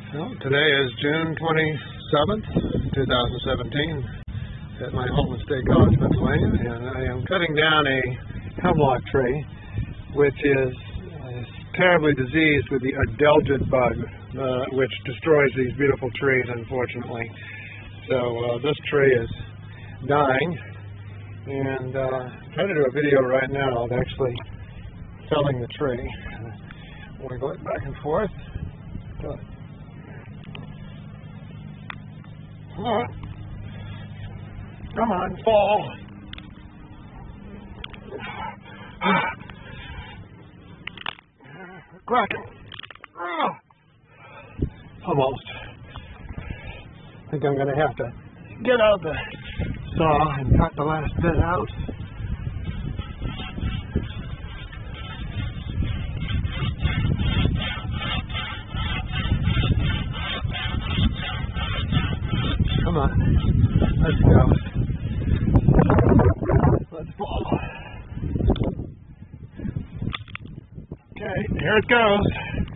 Well, today is June 27th, 2017, at my home in State College, Pennsylvania, and I am cutting down a hemlock tree, which is terribly diseased with the adelgid bug, which destroys these beautiful trees, unfortunately. So this tree is dying, and I'm trying to do a video right now of actually felling the tree. We're going back and forth. Good. Come on, fall. Cracking. Almost. I think I'm going to have to get out the saw and cut the last bit out. Come on, let's go. Let's fall. Okay, here it goes.